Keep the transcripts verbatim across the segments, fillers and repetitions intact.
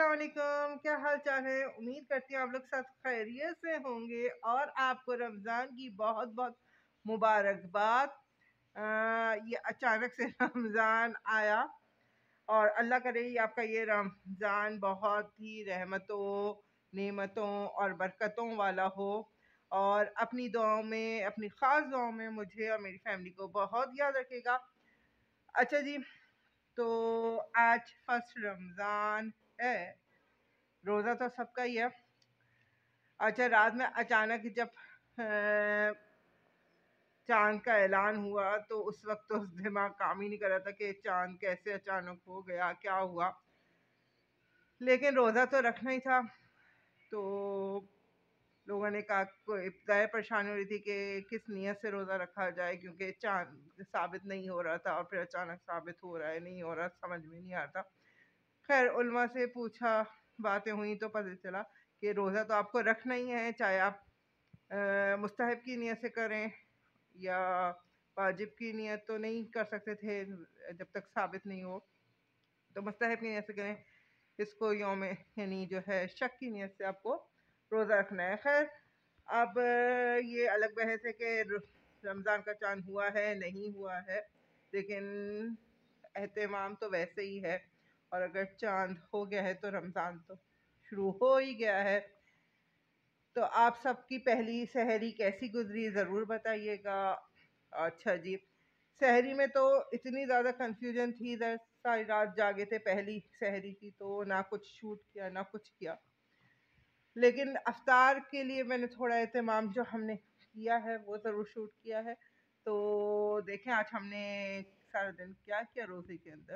अस्सलाम वालेकुम, क्या हाल चाल है। उम्मीद करती हूँ आप लोग सब खैरियत से होंगे और आपको रमज़ान की बहुत बहुत मुबारकबाद। अ, ये अचानक से रमज़ान आया और अल्लाह करे ये आपका ये रमज़ान बहुत ही रहमतों, नेमतों और बरकतों वाला हो। और अपनी दुआओं में, अपनी ख़ास दुआओं में मुझे और मेरी फैमिली को बहुत याद रखिएगा। अच्छा जी, तो आज फर्स्ट रमज़ान है, रोज़ा तो सबका ही है। अच्छा, रात में अचानक जब अ, चाँद का ऐलान हुआ तो उस वक़्त तो दिमाग काम ही नहीं कर रहा था कि चाँद कैसे अचानक हो गया, क्या हुआ? लेकिन रोज़ा तो रखना ही था। तो लोगों ने कहा, कोई इब्तिदाई परेशानी हो रही थी कि किस नियत से रोज़ा रखा जाए, क्योंकि चाँद साबित नहीं हो रहा था और फिर अचानक साबित हो रहा है, नहीं हो रहा, समझ में नहीं आ रहा था। खैर उलमा से पूछा, बातें हुई तो पता चला कि रोज़ा तो आपको रखना ही है, चाहे आप अ, मुस्तहब की नियत से करें या वाजिब की नियत तो नहीं कर सकते थे जब तक साबित नहीं हो, तो मुस्तहब की नियत से करें। इसको यौम यानी जो है शक की नियत से आपको रोज़ा रखना है। खैर अब ये अलग बहस है कि रमज़ान का चाँद हुआ है, नहीं हुआ है, लेकिन एहतमाम तो वैसे ही है। और अगर चाँद हो गया है तो रमज़ान तो शुरू हो ही गया है। तो आप सबकी पहली सहरी कैसी गुज़री ज़रूर बताइएगा। अच्छा जी, सहरी में तो इतनी ज़्यादा कन्फ्यूजन थी, इधर सारी रात जागे थे पहली सहरी की, तो ना कुछ शूट किया ना कुछ किया। लेकिन अफ्तार के लिए मैंने थोड़ा एहतमाम जो हमने किया है वो ज़रूर शूट किया है। तो देखें आज हमने सारा दिन क्या किया रोज़े के अंदर,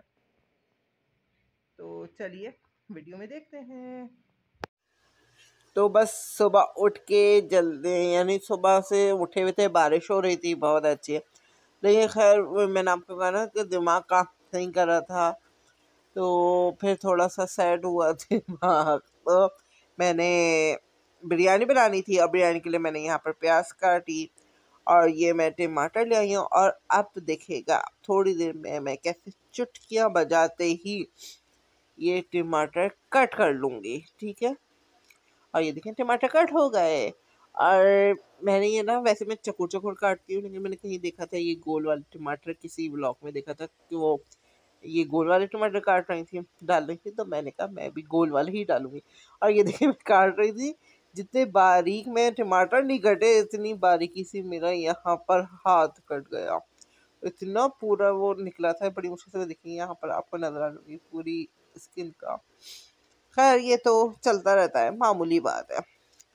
तो चलिए वीडियो में देखते हैं। तो बस सुबह उठ के जल्दी, यानी सुबह से उठे हुए थे, बारिश हो रही थी बहुत अच्छी। लेकिन खैर मैंने आपको कहा ना कि दिमाग काम नहीं कर रहा था, तो फिर थोड़ा सा सैड हुआ दिमाग। तो मैंने बिरयानी बनानी थी और बिरयानी के लिए मैंने यहाँ पर प्याज काटी और ये मैं टमाटर ले आई हूँ। और अब देखिएगा थोड़ी देर में मैं कैसे चुटकियाँ बजाते ही ये टमाटर कट कर लूँगी, ठीक है। और ये देखें टमाटर कट हो गए। और मैंने ये ना, वैसे मैं चकुर चकुर काटती हूँ, लेकिन मैंने कहीं देखा था ये गोल वाले टमाटर, किसी व्लॉग में देखा था कि वो ये गोल वाले टमाटर काट रही थी, डाल रही थी, तो मैंने कहा मैं भी गोल वाले ही डालूंगी। और ये देखिए मैं काट रही थी, जितने बारीक में टमाटर नहीं कटे इतनी बारीकी से मेरा यहाँ पर हाथ कट गया। इतना पूरा वो निकला था, बड़ी मुश्किल से। देखिए यहाँ पर आपको नजर आ रही पूरी स्किन का। खैर ये तो चलता रहता है, मामूली बात है।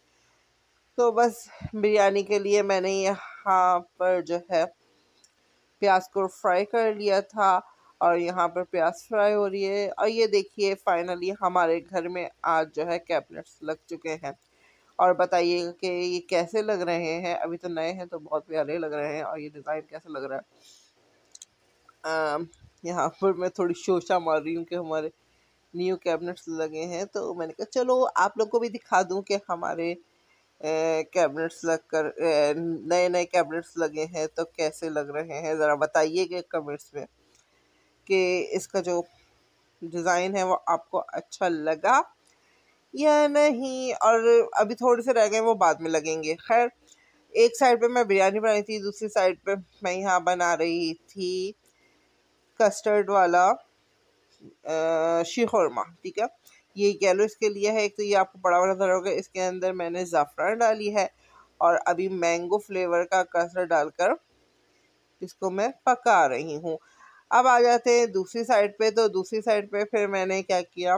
तो बस बिरयानी के लिए मैंने यहाँ पर जो है प्याज को फ्राई कर लिया था और यहाँ पर प्याज फ्राई हो रही है। और ये देखिए फाइनली हमारे घर में आज जो है कैबिनेट्स लग चुके हैं। और बताइएगा कि ये कैसे लग रहे हैं। अभी तो नए हैं तो बहुत प्यारे लग रहे हैं। और ये डिज़ाइन कैसा लग रहा है। अम, यहाँ पर मैं थोड़ी शोशा मार रही हूँ कि हमारे न्यू कैबिनेट्स लगे हैं, तो मैंने कहा चलो आप लोग को भी दिखा दूं कि हमारे कैबिनेट्स लग कर नए नए कैबिनेट्स लगे हैं तो कैसे लग रहे हैं। ज़रा बताइएगा कमेंट्स में कि इसका जो डिज़ाइन है वो आपको अच्छा लगा या नहीं। और अभी थोड़े से रह गए, वो बाद में लगेंगे। खैर एक साइड पे मैं बिरयानी बनाई थी, दूसरी साइड पे मैं यहाँ बना रही थी कस्टर्ड वाला शीखोरमा, ठीक है। ये येलो इसके लिए है, एक तो ये आपको बड़ा बड़ा नजर होगा, इसके अंदर मैंने ज़ाफ़रान डाली है और अभी मैंगो फ्लेवर का कस्टर्ड डालकर इसको मैं पका रही हूँ। अब आ जाते हैं दूसरी साइड पे। तो दूसरी साइड पे फिर मैंने क्या किया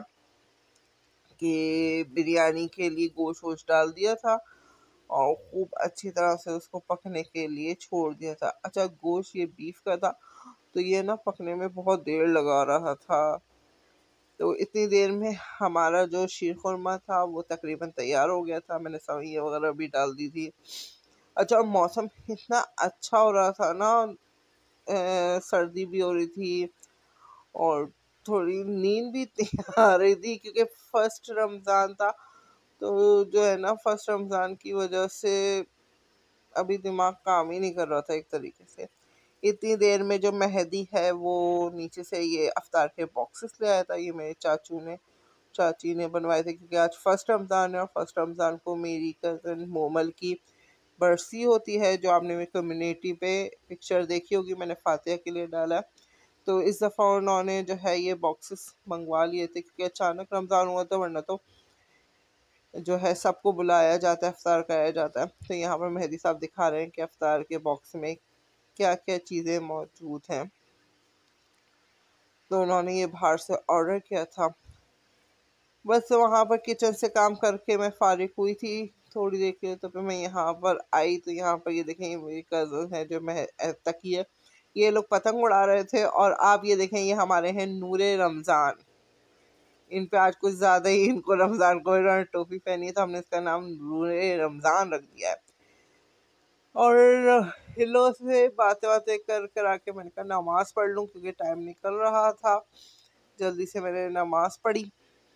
कि बिरयानी के लिए गोश्त वोश्त डाल दिया था और खूब अच्छी तरह से उसको पकने के लिए छोड़ दिया था। अच्छा गोश्त ये बीफ का था, तो ये ना पकने में बहुत देर लगा रहा था। तो इतनी देर में हमारा जो शीर खुरमा था वो तकरीबन तैयार हो गया था। मैंने सवैयाँ वगैरह भी डाल दी थी। अच्छा और मौसम इतना अच्छा हो रहा था ना, अ, सर्दी भी हो रही थी और थोड़ी नींद भी इतनी आ रही थी, क्योंकि फर्स्ट रमज़ान था। तो जो है ना, फर्स्ट रमज़ान की वजह से अभी दिमाग काम ही नहीं कर रहा था एक तरीके से। इतनी देर में जो मेहदी है वो नीचे से ये अफ्तार के बॉक्सेस ले आया था, ये मेरे चाचू ने। चाची ने बनवाए थे, क्योंकि आज फर्स्ट रमज़ान है और फर्स्ट रमज़ान को मेरी कज़न मोमल की बरसी होती है, जो आपने मेरी कम्युनिटी पे पिक्चर देखी होगी, मैंने फातिहा के लिए डाला। तो इस दफ़ा उन्होंने जो है ये बॉक्सेस मंगवा लिए थे, क्योंकि अचानक रमज़ान हुआ था, वरना तो जो है सबको बुलाया जाता है, इफ्तार कराया जाता है। तो यहाँ पर मेहदी साहब दिखा रहे हैं कि इफ्तार के बॉक्स में क्या क्या चीज़ें मौजूद हैं। तो उन्होंने ये बाहर से ऑर्डर किया था। बस वहाँ पर किचन से काम करके मैं फारिग हुई थी थोड़ी देर के लिए, तो फिर मैं यहाँ पर आई। तो यहाँ पर ये देखें, ये मेरी कज़न है जो मैं तकी है, ये लोग पतंग उड़ा रहे थे। और आप ये देखें, ये हमारे हैं नूरे रमज़ान। इन पे आज कुछ ज़्यादा ही इनको रमज़ान को इन्होंने टोपी पहनी है, तो हमने इसका नाम नूरे रमज़ान रख दिया है। और इन लोगों से बातें बातें कर कर आके मैंने कहा नमाज़ पढ़ लूँ, क्योंकि टाइम निकल रहा था। जल्दी से मैंने नमाज़ पढ़ी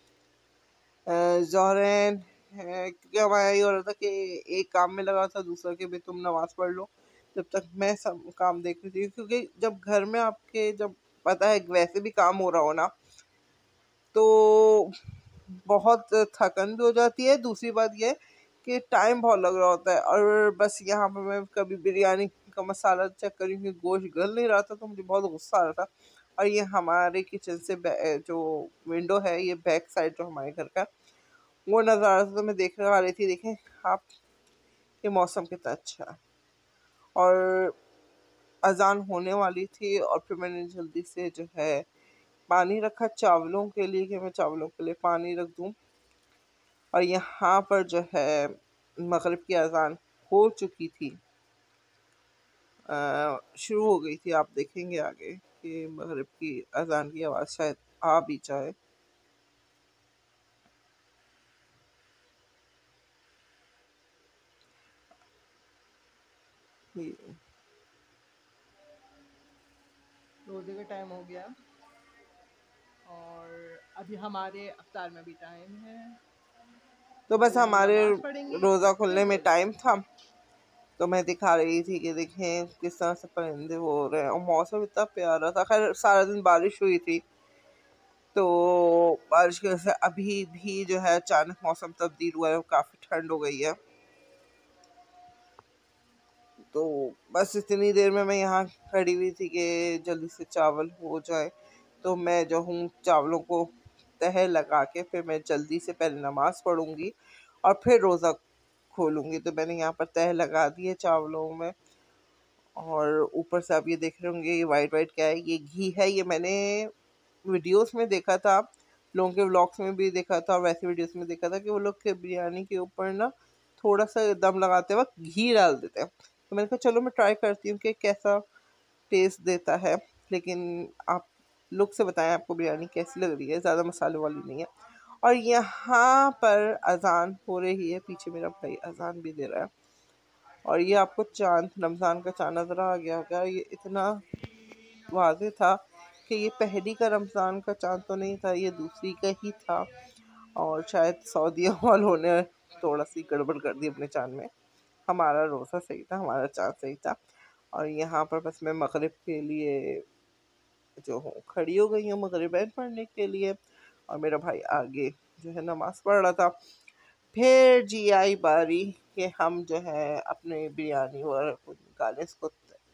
ज़ोहरैन, क्योंकि हमारा ये हो रहा था कि एक काम में लगा था, दूसरा कि भाई तुम नमाज़ पढ़ लो, जब तक मैं सब काम देख रही थी। क्योंकि जब घर में आपके जब पता है वैसे भी काम हो रहा हो ना, तो बहुत थकन भी हो जाती है। दूसरी बात यह कि टाइम बहुत लग रहा होता है। और बस यहाँ पर मैं कभी बिरयानी का मसाला चेक करी कि गोश्त गल नहीं रहा था, तो मुझे बहुत गुस्सा आ रहा था। और ये हमारे किचन से जो विंडो है, ये बैक साइड जो हमारे घर का, वो नज़र आ रहा था। तो मैं देखने वाली थी, देखें आप ये मौसम कितना अच्छा है। और अजान होने वाली थी, और फिर मैंने जल्दी से जो है पानी रखा चावलों के लिए, कि मैं चावलों के लिए पानी रख दूं। और यहाँ पर जो है मगरिब की अजान हो चुकी थी, शुरू हो गई थी। आप देखेंगे आगे कि मगरिब की अजान की आवाज़ शायद आ भी जाए। रोज़े का टाइम हो गया, और अभी हमारे अफ्तार में भी टाइम है। तो बस हमारे रोज़ा खुलने में टाइम था, तो मैं दिखा रही थी कि देखें किस तरह से परिंदे हो रहे हैं। और मौसम इतना प्यारा था। खैर सारा दिन बारिश हुई थी, तो बारिश की वजह से अभी भी जो है अचानक मौसम तब्दील हुआ है, काफ़ी ठंड हो गई है। तो बस इतनी देर में मैं यहाँ खड़ी हुई थी कि जल्दी से चावल हो जाए। तो मैं जो हूँ चावलों को तह लगा के फिर मैं जल्दी से पहले नमाज़ पढ़ूँगी और फिर रोज़ा खोलूँगी। तो मैंने यहाँ पर तह लगा दी है चावलों में। और ऊपर से आप ये देख रहे होंगे, ये वाइट वाइट क्या है, ये घी है। ये मैंने वीडियोस में देखा था, लोगों के व्लॉग्स में भी देखा था, और वैसे वीडियोस में देखा था कि वो लोग के बिरयानी के ऊपर ना थोड़ा सा दम लगाते वक्त घी डाल देते हैं। तो मैंने कहा चलो मैं ट्राई करती हूँ कि कैसा टेस्ट देता है। लेकिन आप लुक से बताएं आपको बिरयानी कैसी लग रही है, ज़्यादा मसाले वाली नहीं है। और यहाँ पर अजान हो रही है, पीछे मेरा भाई अजान भी दे रहा है। और ये आपको चांद, रमज़ान का चांद नज़र आ गया होगा। ये इतना वाज़े था कि ये पहली का रमज़ान का चांद तो नहीं था, ये दूसरी का ही था। और शायद सऊदीया वालों ने थोड़ा सी गड़बड़ कर दी अपने चांद में। हमारा रोज़ा सही था, हमारा चांद सही था। और यहाँ पर बस मैं मगरिब के लिए जो हूँ खड़ी हो गई हूँ, मगरिबैन पढ़ने के लिए। और मेरा भाई आगे जो है नमाज़ पढ़ रहा था। फिर जी आई बारी कि हम जो है अपने बिरयानी और निकालें इसको।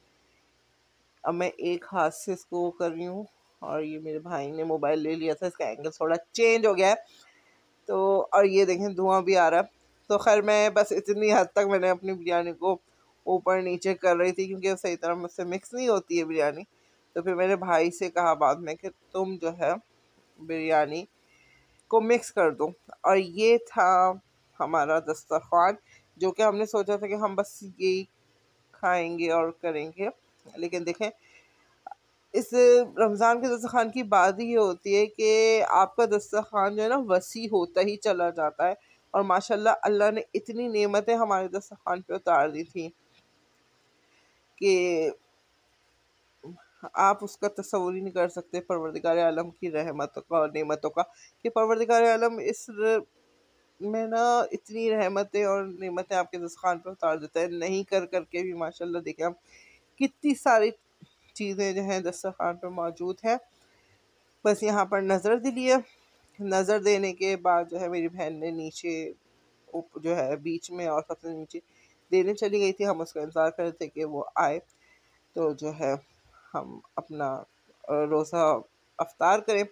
अब मैं एक हाथ से इसको कर रही हूँ, और ये मेरे भाई ने मोबाइल ले लिया था, इसका एंगल थोड़ा चेंज हो गया है। तो और ये देखें धुआं भी आ रहा है। तो खैर मैं बस इतनी हद तक मैंने अपनी बिरयानी को ऊपर नीचे कर रही थी, क्योंकि सही तरह मुझसे मिक्स नहीं होती है बिरयानी। तो फिर मेरे भाई से कहा बाद में कि तुम जो है बिरयानी को मिक्स कर दो। और ये था हमारा दस्तरखान, जो कि हमने सोचा था कि हम बस यही खाएंगे और करेंगे। लेकिन देखें इस रमज़ान के दस्तरखान की बात ही होती है कि आपका दस्तरखान जो है ना वसी होता ही चला जाता है। और माशाल्लाह अल्लाह ने इतनी नेमतें हमारे दस्तरखान पे उतार दी थी कि आप उसका तस्वुर ही नहीं कर सकते, परवरदिगार आलम की रहमतों का और नेमतों का। कि परवरदिगार आलम इस में ना इतनी रहमतें और नेमतें आपके दस्तरखान पे उतार देता है, नहीं कर करके भी माशाल्लाह देखें हम कितनी सारी चीज़ें जो हैं दस्तरखान पर मौजूद हैं। बस यहाँ पर नज़र दिलिए नज़र देने के बाद जो है मेरी बहन ने नीचे जो है बीच में और सबसे नीचे देने चली गई थी। हम उसका इंतज़ार कर रहे थे कि वो आए तो जो है हम अपना रोज़ा अफ्तार करें।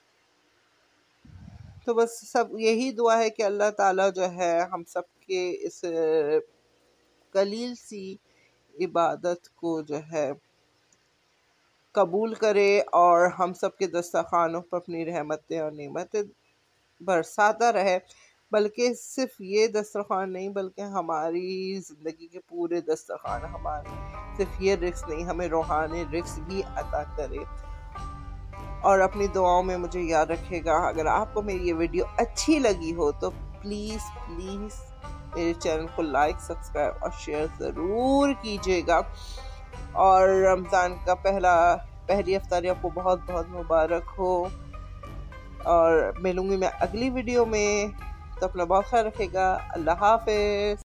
तो बस सब यही दुआ है कि अल्लाह ताला जो है हम सब के इस कलील सी इबादत को जो है कबूल करे और हम सब के दस्तरखानों पर अपनी रहमतें और नेमतें बरसाता रहे। बल्कि सिर्फ ये दस्तरखान नहीं बल्कि हमारी ज़िंदगी के पूरे दस्तरखान हमारे सिर्फ ये रिस्क नहीं, हमें रूहानी रिस्क भी अता करे। और अपनी दुआओं में मुझे याद रखेगा। अगर आपको मेरी ये वीडियो अच्छी लगी हो तो प्लीज़ प्लीज़ मेरे चैनल को लाइक, सब्सक्राइब और शेयर ज़रूर कीजिएगा। और रमज़ान का पहला पहली इफ्तारी आपको बहुत बहुत मुबारक हो। और मिलूँगी मैं अगली वीडियो में, तो अपना बहुत ख्याल रखिएगा। अल्लाह हाफ़िज़।